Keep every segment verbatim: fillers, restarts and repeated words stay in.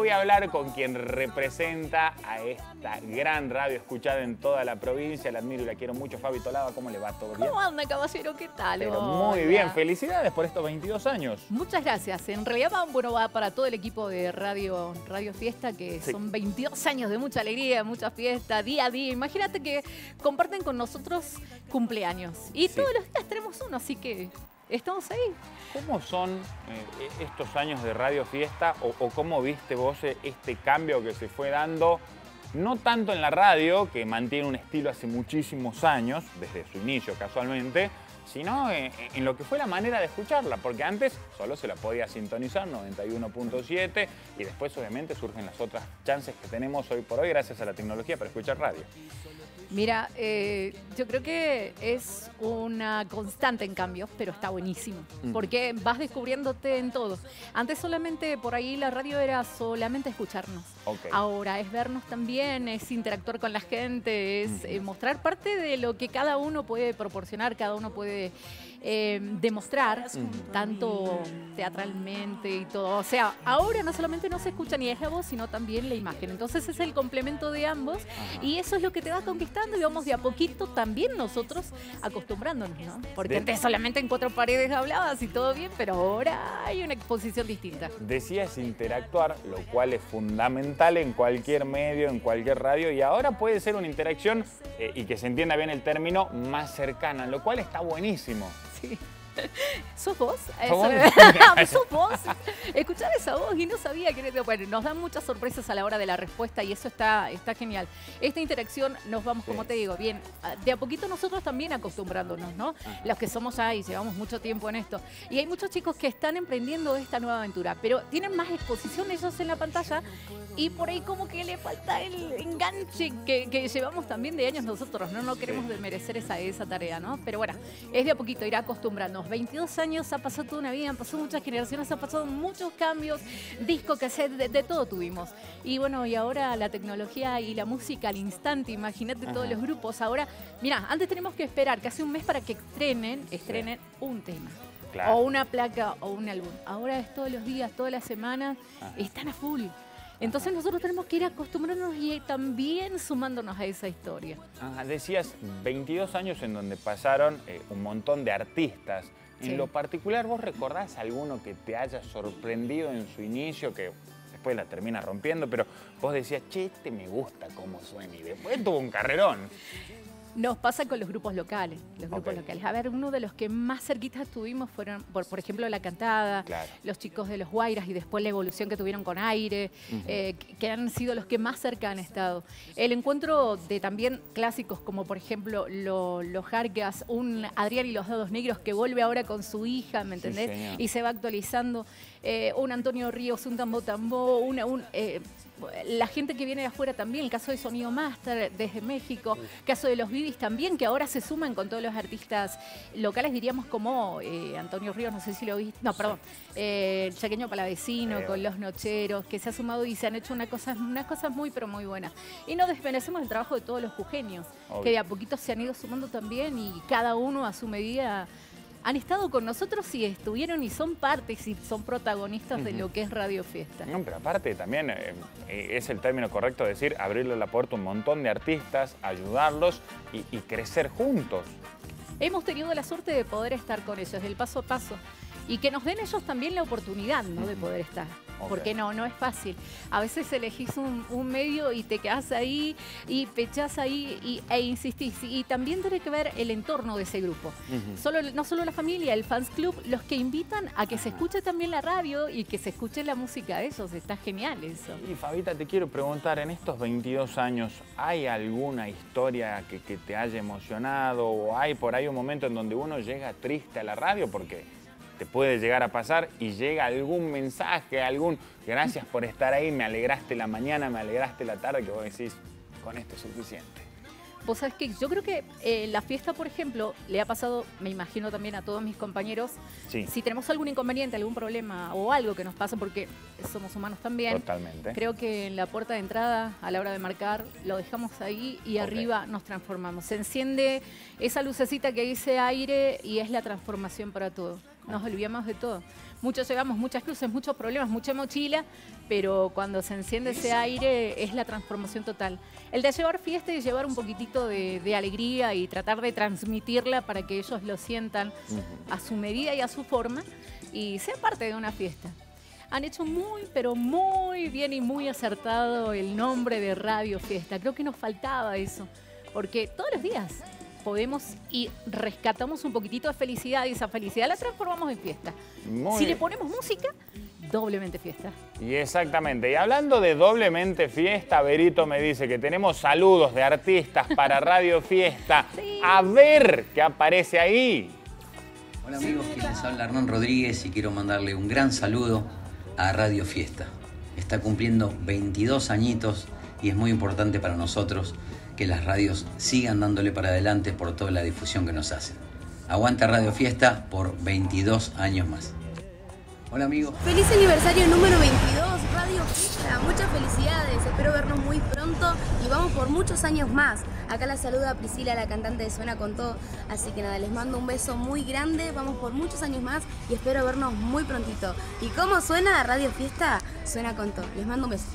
voy a hablar con quien representa a esta gran radio escuchada en toda la provincia. La admiro y la quiero mucho. Fabi Tolaba, ¿cómo le va? ¿Todo bien? ¿Cómo anda, caballero? ¿Qué tal? Pero Hola. muy bien. Felicidades por estos veintidós años. Muchas gracias. En realidad, va, bueno, va para todo el equipo de Radio, Radio Fiesta, que sí. Son veintidós años de mucha alegría, mucha fiesta, día a día. Imagínate que comparten con nosotros cumpleaños. Y sí. Todos los días tenemos uno, así que estamos ahí. ¿Cómo son eh, estos años de Radio Fiesta o, o cómo viste vos este cambio que se fue dando? No tanto en la radio, que mantiene un estilo hace muchísimos años, desde su inicio casualmente, sino en, en lo que fue la manera de escucharla, porque antes solo se la podía sintonizar, noventa y uno punto siete, y después obviamente surgen las otras chances que tenemos hoy por hoy gracias a la tecnología para escuchar radio. Mira, eh, yo creo que es una constante en cambios, pero está buenísimo, mm. porque vas descubriéndote en todo. Antes solamente por ahí la radio era solamente escucharnos. Okay. Ahora es vernos también, es interactuar con la gente, es mm. eh, mostrar parte de lo que cada uno puede proporcionar, cada uno puede eh, demostrar, mm. tanto teatralmente y todo. O sea, ahora no solamente no se escucha ni es la voz, sino también la imagen. Entonces es el complemento de ambos. Ajá. Y eso es lo que te va conquistando. Y vamos de a poquito también nosotros acostumbrándonos, ¿no? Porque de... antes solamente en cuatro paredes hablabas y todo bien, pero ahora hay una exposición distinta. Decías interactuar, lo cual es fundamental en cualquier medio, en cualquier radio, y ahora puede ser una interacción, eh, y que se entienda bien el término, más cercana, lo cual está buenísimo. Sí. ¿Sos vos? ¿Sos vos? ¿Sos vos? Escuchaba esa voz y no sabía que... Bueno, nos dan muchas sorpresas a la hora de la respuesta y eso está, está genial. Esta interacción nos vamos, sí. como te digo, bien, de a poquito nosotros también acostumbrándonos, ¿no? Ajá. Los que somos ahí, llevamos mucho tiempo en esto. Y hay muchos chicos que están emprendiendo esta nueva aventura, pero tienen más exposición ellos en la pantalla y por ahí como que le falta el enganche que, que llevamos también de años nosotros, ¿no? No queremos sí. desmerecer esa, esa tarea, ¿no? Pero bueno, es de a poquito, ir acostumbrándonos. veintidós años, ha pasado toda una vida, han pasado muchas generaciones, ha pasado muchos cambios, disco, cassette, de, de todo tuvimos. Y bueno, y ahora la tecnología y la música al instante, imagínate todos los grupos. Ahora, mira, antes tenemos que esperar casi un mes para que estrenen, estrenen sí. un tema. Claro. O una placa o un álbum. Ahora es todos los días, todas las semanas, Ajá. están a full. Entonces nosotros tenemos que ir acostumbrándonos y también sumándonos a esa historia. Ajá, decías veintidós años en donde pasaron eh, un montón de artistas. En sí. lo particular, ¿vos recordás alguno que te haya sorprendido en su inicio, que después la termina rompiendo, pero vos decías, che, este me gusta cómo suena, y después tuvo un carrerón? Nos pasa con los grupos locales, los grupos okay. locales. A ver, uno de los que más cerquitas estuvimos fueron, por, por ejemplo, La Cantada, claro. los chicos de Los Guairas y después la evolución que tuvieron con Aire, uh-huh. eh, que, que han sido los que más cerca han estado. El encuentro de también clásicos como, por ejemplo, lo, Los Jarcas, un Adrián y los Dedos Negros que vuelve ahora con su hija, ¿me entendés? Sí, y se va actualizando. Eh, un Antonio Ríos, un Tambo Tambo, una, un... Eh, la gente que viene de afuera también, el caso de Sonido Master desde México, el caso de los Bibis también, que ahora se suman con todos los artistas locales, diríamos como eh, Antonio Ríos, no sé si lo viste, no, perdón, eh, el Chaqueño Palavecino, eh, con Los Nocheros, que se ha sumado y se han hecho una cosa, unas cosas muy, pero muy buenas. Y no desmerecemos el trabajo de todos los jujeños, obvio. Que de a poquito se han ido sumando también y cada uno a su medida han estado con nosotros y estuvieron y son partes y son protagonistas uh-huh. de lo que es Radio Fiesta. No, pero aparte también eh, es el término correcto decir, abrirle la puerta a un montón de artistas, ayudarlos y, y crecer juntos. Hemos tenido la suerte de poder estar con ellos, del paso a paso. Y que nos den ellos también la oportunidad, ¿no? De poder estar. Okay. Porque no, no es fácil. A veces elegís un, un medio y te quedás ahí y pechás ahí y, e insistís. Y también tiene que ver el entorno de ese grupo. Uh-huh. Solo, no solo la familia, el fans club, los que invitan a que se escuche también la radio y que se escuche la música de ellos. Está genial eso. Y Fabita, te quiero preguntar, en estos veintidós años, ¿hay alguna historia que, que te haya emocionado? ¿O hay por ahí un momento en donde uno llega triste a la radio? Porque te puede llegar a pasar y llega algún mensaje, algún gracias por estar ahí, me alegraste la mañana, me alegraste la tarde, que vos decís, con esto es suficiente. Vos sabés que yo creo que eh, la fiesta, por ejemplo, le ha pasado, me imagino también a todos mis compañeros, sí. Si tenemos algún inconveniente, algún problema o algo que nos pasa, porque somos humanos también. Totalmente. Creo que en la puerta de entrada, a la hora de marcar, lo dejamos ahí y okay. arriba nos transformamos. Se enciende esa lucecita que dice aire y es la transformación para todo. nos olvidamos de todo. Muchos llevamos muchas cruces, muchos problemas, mucha mochila, pero cuando se enciende ese aire es la transformación total. El de llevar fiesta y llevar un poquitito de, de alegría y tratar de transmitirla para que ellos lo sientan uh-huh. a su medida y a su forma y sean parte de una fiesta. Han hecho muy, pero muy bien y muy acertado el nombre de Radio Fiesta. Creo que nos faltaba eso, porque todos los días podemos y rescatamos un poquitito de felicidad y esa felicidad la transformamos en fiesta. Muy si le ponemos música, doblemente fiesta. Y exactamente. Y hablando de doblemente fiesta, Berito me dice que tenemos saludos de artistas para Radio Fiesta. Sí. A ver qué aparece ahí. Hola amigos, quien les habla Hernán Rodríguez y quiero mandarle un gran saludo a Radio Fiesta. Está cumpliendo veintidós añitos y es muy importante para nosotros que las radios sigan dándole para adelante por toda la difusión que nos hacen. Aguanta Radio Fiesta por veintidós años más. Hola amigos. Feliz aniversario número veintidós, Radio Fiesta. Muchas felicidades, espero vernos muy pronto y vamos por muchos años más. Acá la saluda Priscila, la cantante de Suena Con Todo. Así que nada, les mando un beso muy grande, vamos por muchos años más y espero vernos muy prontito. ¿Y cómo suena Radio Fiesta? Suena Con Todo. Les mando un beso.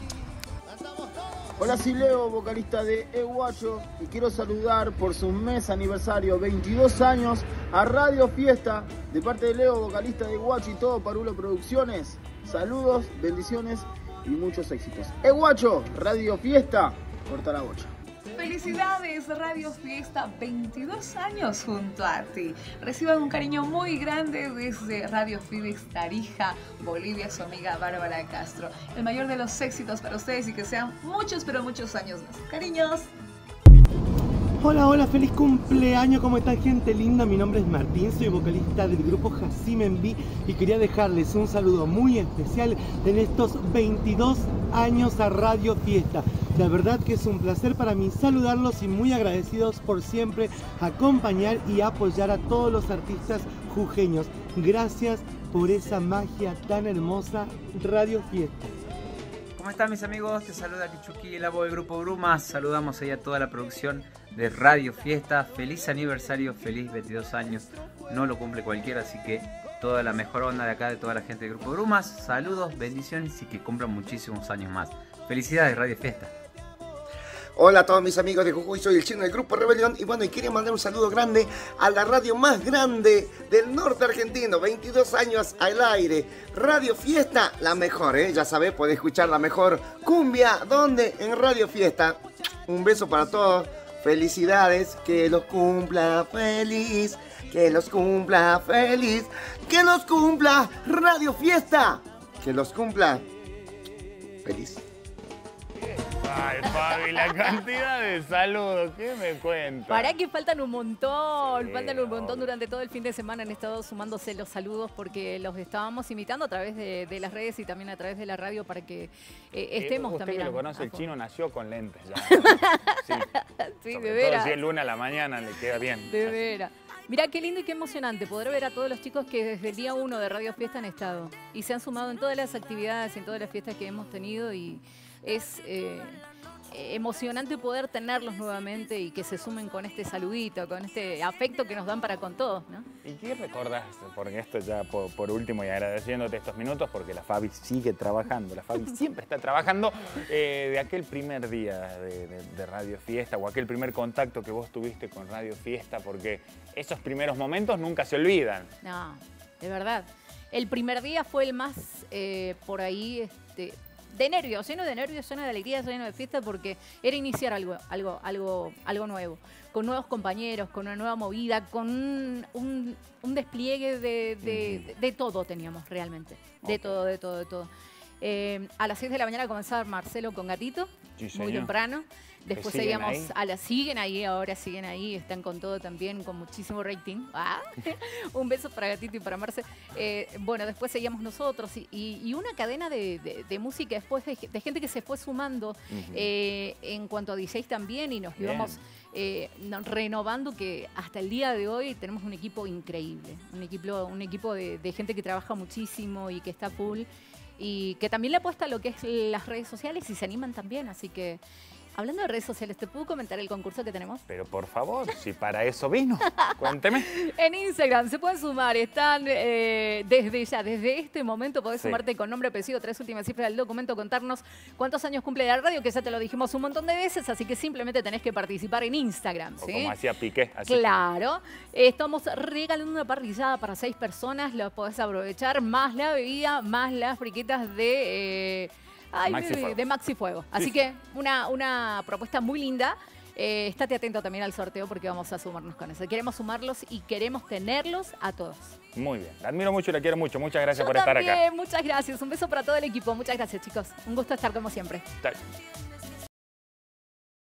Hola, soy Leo, vocalista de Eguacho, y quiero saludar por su mes aniversario, veintidós años, a Radio Fiesta, de parte de Leo, vocalista de Eguacho y todo Parulo Producciones. Saludos, bendiciones y muchos éxitos. Eguacho, Radio Fiesta, corta la bocha. Felicidades Radio Fiesta, veintidós años junto a ti. Reciban un cariño muy grande desde Radio Fides Tarija, Bolivia, su amiga Bárbara Castro. El mayor de los éxitos para ustedes y que sean muchos, pero muchos años más. Cariños. Hola, hola, feliz cumpleaños, ¿cómo están gente linda? Mi nombre es Martín, soy vocalista del grupo Jacim Enví y quería dejarles un saludo muy especial en estos veintidós años a Radio Fiesta. La verdad que es un placer para mí saludarlos y muy agradecidos por siempre acompañar y apoyar a todos los artistas jujeños. Gracias por esa magia tan hermosa, Radio Fiesta. ¿Cómo están mis amigos? Te saluda Kichuki, el abo del Grupo Brumas. Saludamos ahí a toda la producción de Radio Fiesta. Feliz aniversario, feliz veintidós años. No lo cumple cualquiera, así que toda la mejor onda de acá, de toda la gente del Grupo Brumas. Saludos, bendiciones y que cumplan muchísimos años más. Felicidades, Radio Fiesta. Hola a todos mis amigos de Jujuy, soy el Chino del Grupo Rebelión y bueno, y quería mandar un saludo grande a la radio más grande del norte argentino, veintidós años al aire, Radio Fiesta, la mejor, ¿eh? Ya sabés, podés escuchar la mejor cumbia, ¿dónde? En Radio Fiesta. Un beso para todos, felicidades, que los cumpla feliz, que los cumpla feliz, que los cumpla Radio Fiesta, que los cumpla feliz. Ay, Fabi, la cantidad de saludos, ¿qué me cuentas? Para que faltan un montón, sí, faltan un montón no. Durante todo el fin de semana han estado sumándose los saludos porque los estábamos invitando a través de, de las redes y también a través de la radio para que eh, estemos eh, usted también. Usted que lo a, conoce, a el Chino nació con lentes ya. Sí, sí sobre de veras. todo si es luna a la mañana le queda bien. De veras. Mirá qué lindo y qué emocionante poder ver a todos los chicos que desde el día uno de Radio Fiesta han estado y se han sumado en todas las actividades, en todas las fiestas que hemos tenido y es eh, emocionante poder tenerlos nuevamente y que se sumen con este saludito, con este afecto que nos dan para con todos, ¿no? ¿Y qué recordás? Porque esto ya por, por último y agradeciéndote estos minutos porque la Fabi sigue trabajando, la Fabi siempre está trabajando eh, de aquel primer día de, de, de Radio Fiesta o aquel primer contacto que vos tuviste con Radio Fiesta porque esos primeros momentos nunca se olvidan. No, de verdad. El primer día fue el más eh, por ahí... Este, de nervios, lleno de nervios, lleno de alegría, lleno de fiesta, porque era iniciar algo, algo, algo, algo nuevo, con nuevos compañeros, con una nueva movida, con un, un, un despliegue de, de, de, de todo teníamos realmente, de okay. todo, de todo, de todo. Eh, a las seis de la mañana comenzaba Marcelo con Gatito, sí, muy temprano. Después seguíamos ahí? a la siguen ahí, ahora siguen ahí, están con todo también, con muchísimo rating. Ah, un beso para Gatito y para Marce. Eh, bueno, después seguíamos nosotros y, y, y una cadena de, de, de música después de, de gente que se fue sumando uh-huh. eh, en cuanto a D Js también y nos Bien. íbamos eh, renovando que hasta el día de hoy tenemos un equipo increíble, un equipo, un equipo de, de gente que trabaja muchísimo y que está full y que también le apuesta a lo que es las redes sociales y se animan también, así que Hablando de redes sociales, ¿te puedo comentar el concurso que tenemos? Pero por favor, si para eso vino, cuénteme. En Instagram se pueden sumar, están eh, desde ya, desde este momento podés Sí. sumarte con nombre, apellido, tres últimas cifras del documento, contarnos cuántos años cumple la radio, que ya te lo dijimos un montón de veces, así que simplemente tenés que participar en Instagram, O ¿sí? como hacía Piqué. Así. Claro, estamos regalando una parrillada para seis personas, la podés aprovechar, más la bebida, más las friquitas de, eh, ay, Maxi de, Fuego. de Maxi Fuego. Así Sí. que una, una propuesta muy linda. Eh, estate atento también al sorteo porque vamos a sumarnos con eso. Queremos sumarlos y queremos tenerlos a todos. Muy bien. La admiro mucho y la quiero mucho. Muchas gracias Yo por estar también, acá. muchas gracias. Un beso para todo el equipo. Muchas gracias, chicos. Un gusto estar como siempre. Chao.